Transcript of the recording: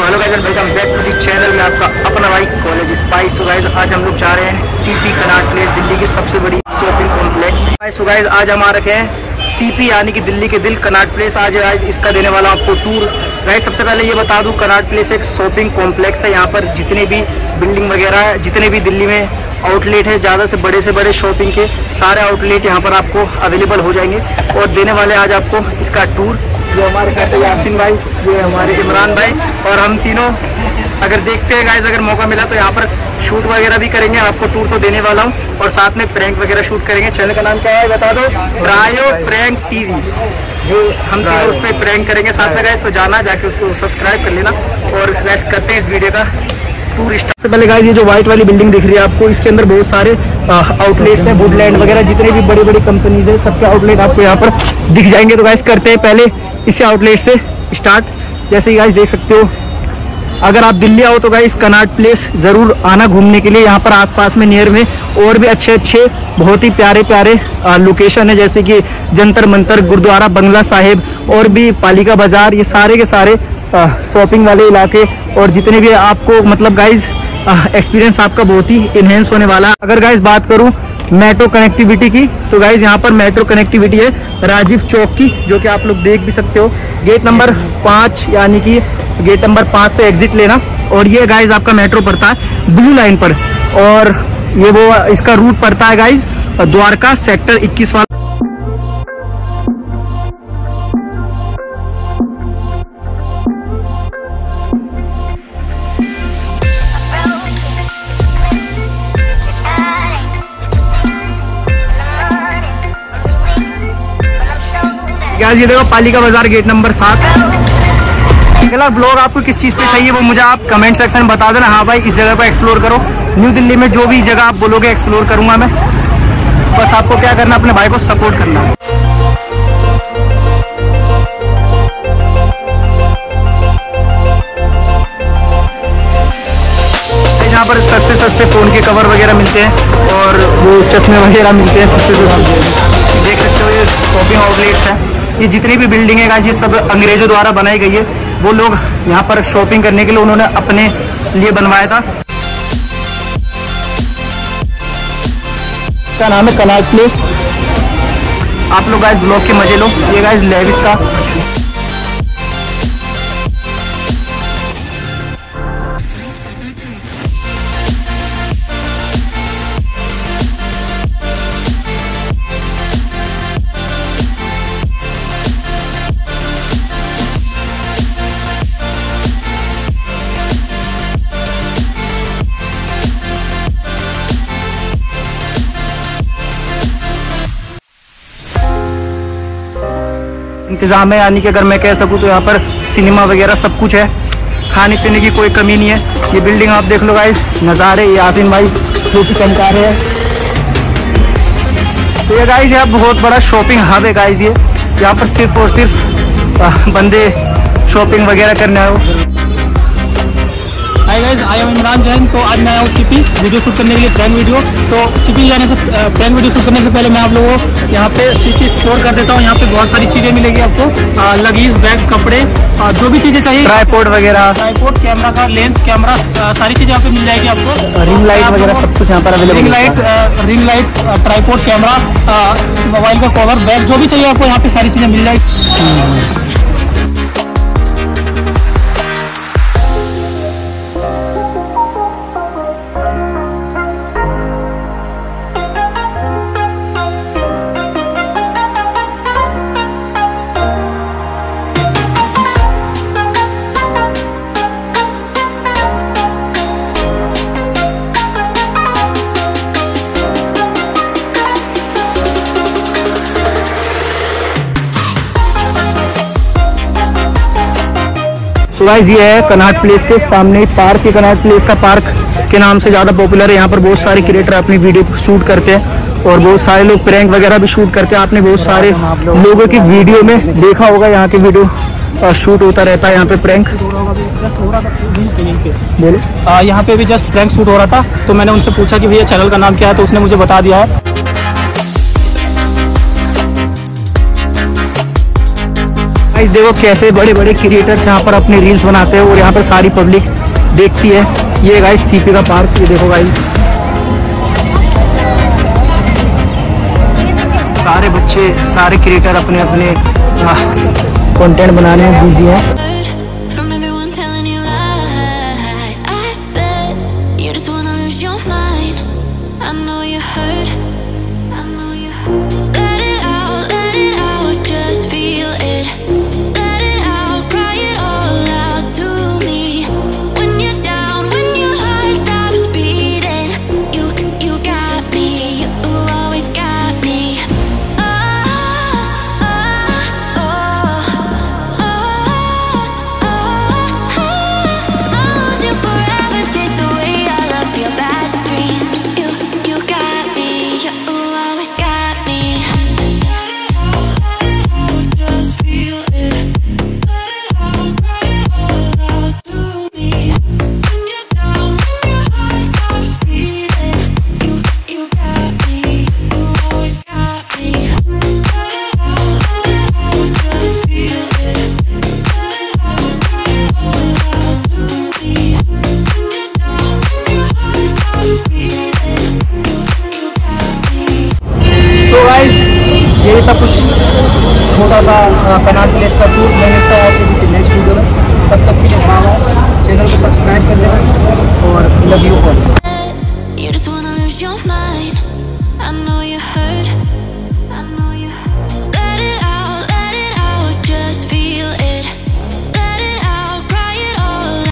So hello guys, welcome back to this channel में आपका अपना भाई कॉलेज स्पाइस। सो गाइस, आज हम लोग जा रहे हैं सीपी कनॉट प्लेस, दिल्ली की सबसे बड़ी शॉपिंग कॉम्प्लेक्स। सो गाइस, आज हम आ रखे हैं सीपी यानी कि दिल्ली के दिल कनॉट प्लेस। आज इसका देने वाला आपको टूर। गाइस, सबसे पहले ये बता दूं, कनॉट प्लेस एक शॉपिंग कॉम्प्लेक्स है। यहाँ पर जितने भी बिल्डिंग वगैरह, जितने भी दिल्ली में आउटलेट है, ज़्यादा से बड़े शॉपिंग के सारे आउटलेट यहाँ पर आपको अवेलेबल हो जाएंगे। और देने वाले आज आपको इसका टूर। जो हमारे साथ है यासिन भाई, ये हमारे इमरान भाई, और हम तीनों अगर देखते हैं गाइस, अगर मौका मिला तो यहाँ पर शूट वगैरह भी करेंगे। आपको टूर तो देने वाला हूँ और साथ में प्रैंक वगैरह शूट करेंगे। चैनल का नाम क्या है बता दो? Brio prank TV. जो हम तीनों उस पर प्रैंक करेंगे साथ में गाइस, तो जाना जाके उसको सब्सक्राइब कर लेना। और गाइस करते हैं इस वीडियो का टूर स्टार्ट। सबसे पहले गाइस, ये जो व्हाइट वाली बिल्डिंग दिख रही है आपको, इसके अंदर बहुत सारे आउटलेट्स हैं। वुडलैंड वगैरह जितने भी बड़ी कंपनीज है, सबके आउटलेट आपको यहाँ पर दिख जाएंगे। तो गाइस करते हैं पहले इसी आउटलेट से स्टार्ट। जैसे ही गाइस देख सकते हो, अगर आप दिल्ली आओ तो गाइस कनॉट प्लेस जरूर आना घूमने के लिए। यहाँ पर आसपास में नियर में और भी अच्छे बहुत ही प्यारे लोकेशन है, जैसे कि जंतर मंतर, गुरुद्वारा बंगला साहिब, और भी पालिका बाजार। ये सारे के सारे शॉपिंग वाले इलाके, और जितने भी आपको मतलब गाइज एक्सपीरियंस आपका बहुत ही इनहेंस होने वाला है। अगर गाइज बात करूं मेट्रो कनेक्टिविटी की, तो गाइज यहाँ पर मेट्रो कनेक्टिविटी है राजीव चौक की, जो कि आप लोग देख भी सकते हो। गेट नंबर 5 यानी कि गेट नंबर 5 से एग्जिट लेना, और ये गाइज आपका मेट्रो पड़ता है ब्लू लाइन पर। और ये वो इसका रूट पड़ता है गाइज द्वारका सेक्टर 21 वाला। ये देखो पालिका बाजार गेट नंबर 7। अगला ब्लॉग आपको किस चीज़ पे चाहिए वो मुझे आप कमेंट सेक्शन में बता देना। हाँ भाई, इस जगह को एक्सप्लोर करो। न्यू दिल्ली में जो भी जगह आप बोलोगे एक्सप्लोर करूंगा मैं। बस आपको क्या करना, अपने भाई को सपोर्ट करना। यहाँ पर सस्ते फ़ोन के कवर वगैरह मिलते हैं, और वो चश्मे वगैरह मिलते हैं सस्ते। देख सकते हो ये शॉपिंग आउटलेट्स हैं। ये जितनी भी बिल्डिंग है गाइस, ये सब अंग्रेजों द्वारा बनाई गई है। वो लोग यहाँ पर शॉपिंग करने के लिए उन्होंने अपने लिए बनवाया था। इसका नाम है कनॉट प्लेस। आप लोग गाइस ब्लॉग के मजे लो। ये गाइस लेविस का इंतजाम है, यानी कि अगर मैं कह सकूं तो यहाँ पर सिनेमा वगैरह सब कुछ है। खाने पीने की कोई कमी नहीं है। ये बिल्डिंग आप देख लो गाइस, नज़ारे यासिन भाई जो कि चमका रहे हैं। तो ये गाइस यहाँ बहुत बड़ा शॉपिंग हब है गाइस। ये यहाँ पर सिर्फ और सिर्फ बंदे शॉपिंग वगैरह करने आए हो। Hi guys, I am Imran Jain. तो आज मैं आया हूँ सीपी वीडियो शूट करने के लिए, प्रैंक वीडियो। तो सीपी जाने से प्रैंक वीडियो शूट करने से पहले मैं आप लोगों को यहाँ पे सीपी एक्सप्लोर कर देता हूँ। यहाँ पे बहुत सारी चीज़ें मिलेगी आपको, लगेज, बैग, कपड़े, जो भी चीज़ें चाहिए, ट्राइपॉड वगैरह, ट्राइपॉड, कैमरा का लेंस, कैमरा, सारी चीज़ें यहाँ पे मिल जाएगी आपको। रिंग लाइट वगैरह सब कुछ यहाँ पर available. Ring light, tripod, camera, mobile का कवर, बैग, जो भी चाहिए आपको यहाँ पे सारी चीज़ें मिल जाएगी। तो गाइस, ये है कनॉट प्लेस के सामने पार्क। ये कनॉट प्लेस का पार्क के नाम से ज़्यादा पॉपुलर है। यहाँ पर बहुत सारे क्रिएटर अपनी वीडियो शूट करते हैं, और बहुत सारे लोग प्रैंक वगैरह भी शूट करते हैं। आपने बहुत सारे लोगों की वीडियो में देखा होगा, यहाँ की वीडियो शूट होता रहता है यहाँ पे प्रैंक। बोले यहाँ पे भी जस्ट प्रैंक शूट हो रहा था, तो मैंने उनसे पूछा कि भैया चैनल का नाम क्या है, तो उसने मुझे बता दिया है। गाइस देखो कैसे बड़े बड़े क्रिएटर्स यहाँ पर अपने रील्स बनाते हैं और यहाँ पर सारी पब्लिक देखती है। ये गाइस सीपी का पार्क, ये देखो गाइस सारे बच्चे, सारे क्रिएटर अपने अपने कंटेंट बनाने में बिजी हैं। यही था कुछ छोटा सा कनाट प्लेस का टूर। मैं मिलता हूँ आपसे किसी नेक्स्ट वीडियो में, तब तक के लिए चैनल को सब्सक्राइब कर देना और लव यू ऑल।